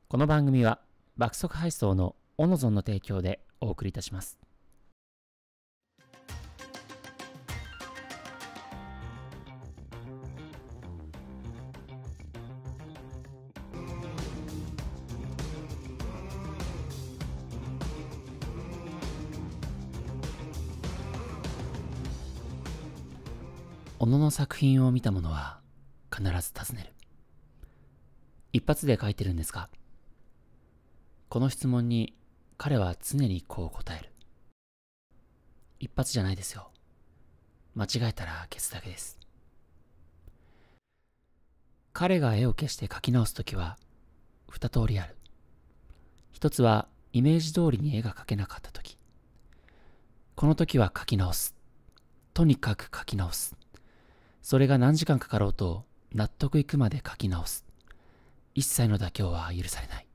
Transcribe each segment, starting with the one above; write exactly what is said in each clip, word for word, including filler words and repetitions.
この番組は爆速配送のオノゾンの提供でお送りいたします。小野の作品を見た者は必ず尋ねる。一発で書いてるんですか？この質問に彼は常にこう答える。一発じゃないですよ。間違えたら消すだけです。彼が絵を消して描き直すときは二通りある。一つはイメージ通りに絵が描けなかったとき。このときは描き直す。とにかく描き直す。それが何時間かかろうと納得いくまで描き直す。一切の妥協は許されない。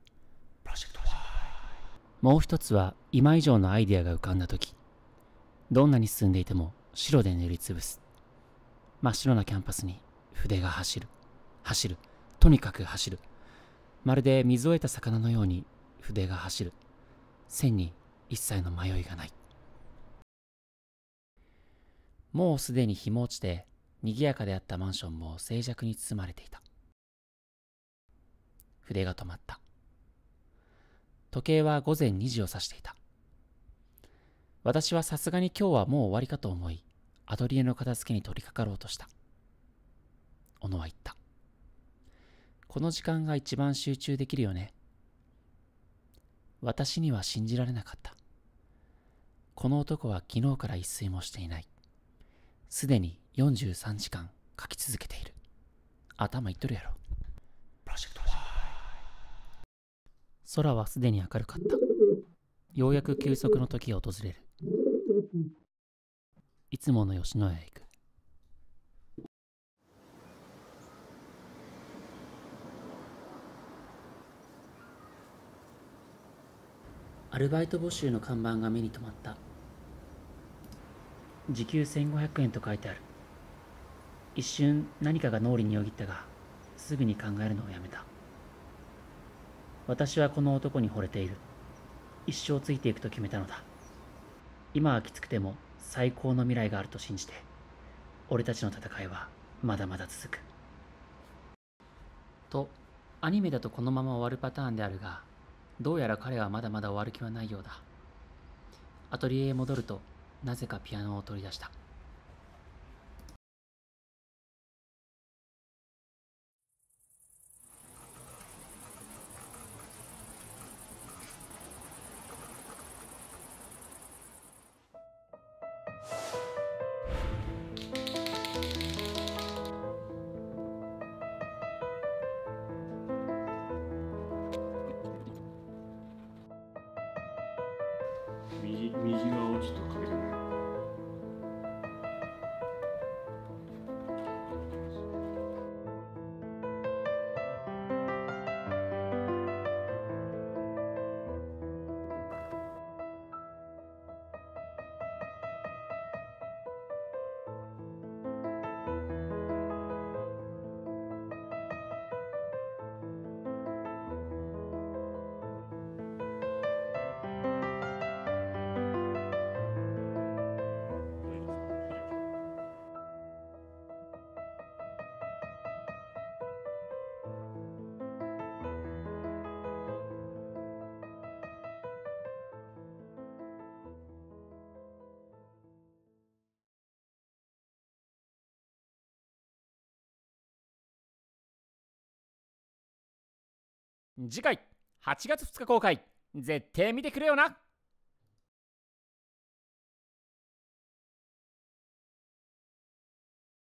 もう一つは今以上のアイデアが浮かんだとき。どんなに進んでいても白で塗りつぶす。真っ白なキャンパスに筆が走る。走る。とにかく走る。まるで水を得た魚のように筆が走る。線に一切の迷いがない。もうすでに日も落ちて賑やかであったマンションも静寂に包まれていた。筆が止まった。時計は午前にじを指していた。私はさすがに今日はもう終わりかと思い、アトリエの片付けに取り掛かろうとした。小野は言った。この時間が一番集中できるよね。私には信じられなかった。この男は昨日から一睡もしていない。すでによんじゅうさんじかん書き続けている。頭いっとるやろ。空はすでに明るかった。ようやく休息の時が訪れる。いつもの吉野家へ行く。アルバイト募集の看板が目に留まった。時給せんごひゃくえんと書いてある。一瞬何かが脳裏によぎったが、すぐに考えるのをやめた。私はこの男に惚れている。一生ついていくと決めたのだ。今はきつくても最高の未来があると信じて、俺たちの戦いはまだまだ続く。と、アニメだとこのまま終わるパターンであるが、どうやら彼はまだまだ終わる気はないようだ。アトリエへ戻ると、なぜかピアノを取り出した。 右右側をちょっとかけてくれ。 次回はちがつふつか公開。絶対見てくれよな。